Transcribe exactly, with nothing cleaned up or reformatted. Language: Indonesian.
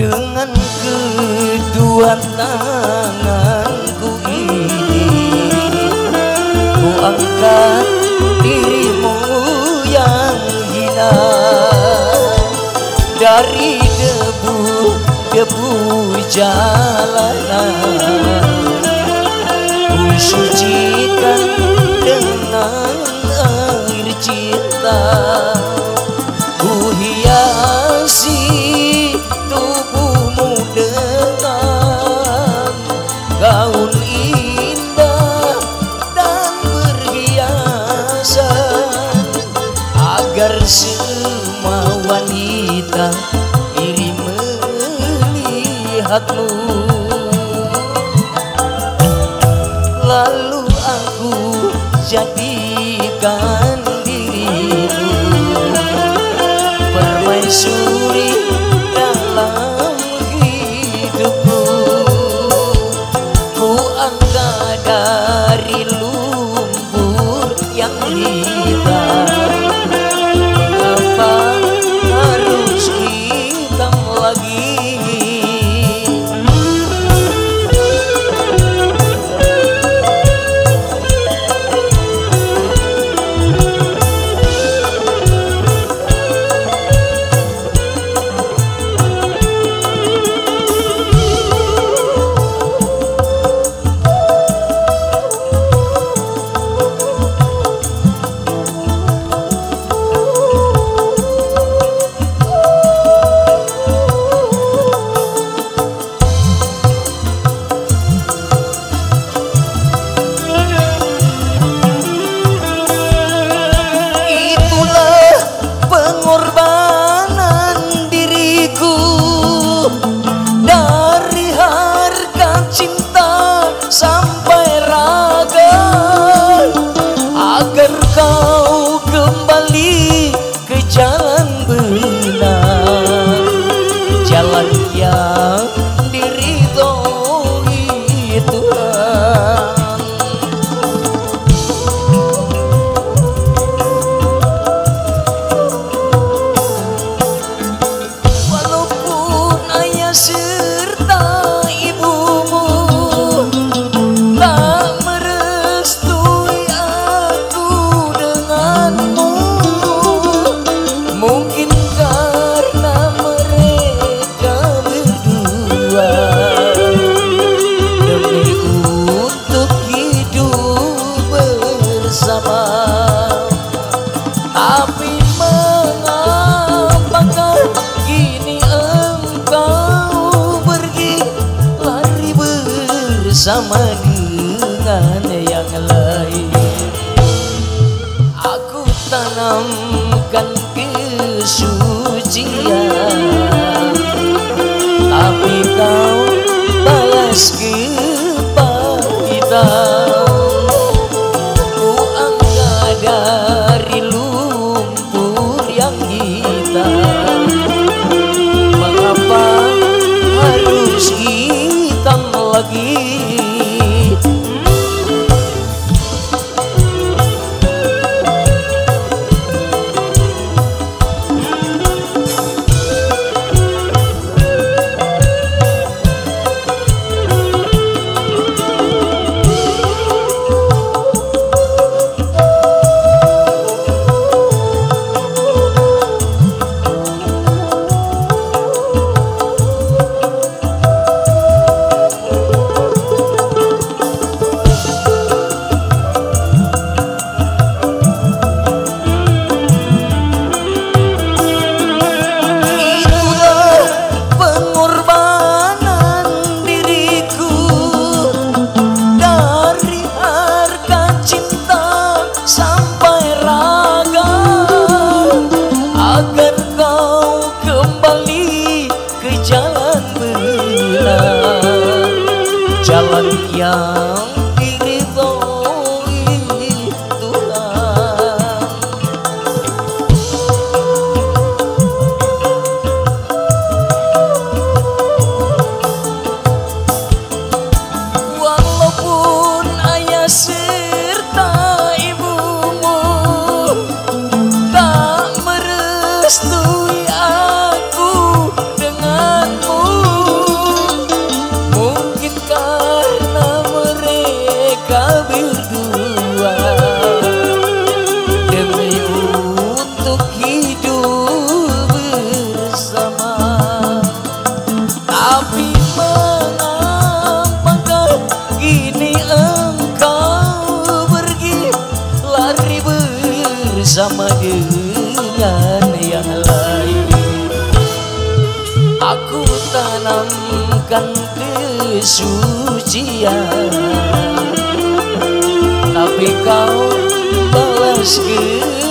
Dengan kedua tanganku ini ku angkat dirimu yang hina dari debu-debu jalanan. Ku sucikan dengan air cinta, ku hiasi tubuhmu dengan gaun indah dan perhiasan, agar semua wanita iri melihatmu. Lalu aku jadikan dirimu permaisuri dalam hidupku. Ku angkat dari lumpur yang hitam, mengapa harus hitam lagi? Kau kembali ke jalan benar, jalan yang diridhoi Tuhan. Walaupun ayah serta ibumu tak merestui mungkin karena mereka berdua demi untuk hidup bersama. Tapi mengapakah kini engkau pergi lari bersama dengan yang lain? Aku tanamkan kesucian, tapi kau balas kepahitan. Ku angkat dari lumpur yang hitam, mengapa harus hitam lagi? sama dengan yang lain. Aku tanamkan kesucian, tapi kau balas ke